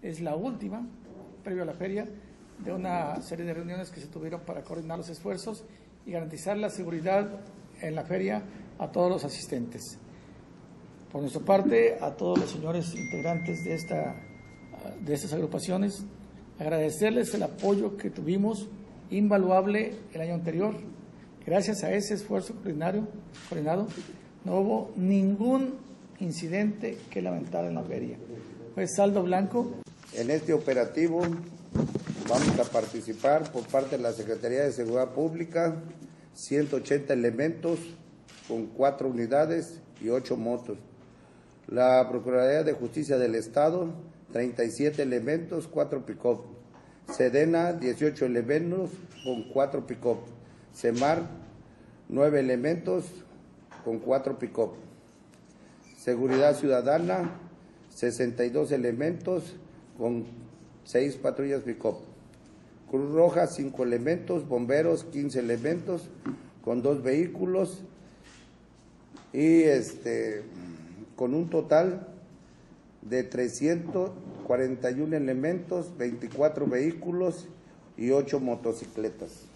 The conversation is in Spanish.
es la última, previo a la feria, de una serie de reuniones que se tuvieron para coordinar los esfuerzos y garantizar la seguridad en la feria a todos los asistentes. Por nuestra parte, a todos los señores integrantes de estas agrupaciones, agradecerles el apoyo que tuvimos, invaluable el año anterior. Gracias a ese esfuerzo coordinado, no hubo ningún incidente que lamentar en la feria. Fue saldo blanco. En este operativo vamos a participar por parte de la Secretaría de Seguridad Pública 180 elementos con 4 unidades y 8 motos. La Procuraduría de Justicia del Estado 37 elementos, 4 pick-up. Sedena 18 elementos con 4 pick-up. Semar 9 elementos con 4 pick-up. Seguridad Ciudadana 62 elementos con 6 patrullas pick-up. Cruz Roja 5 elementos, bomberos 15 elementos con 2 vehículos y con un total de 341 elementos, 24 vehículos y 8 motocicletas.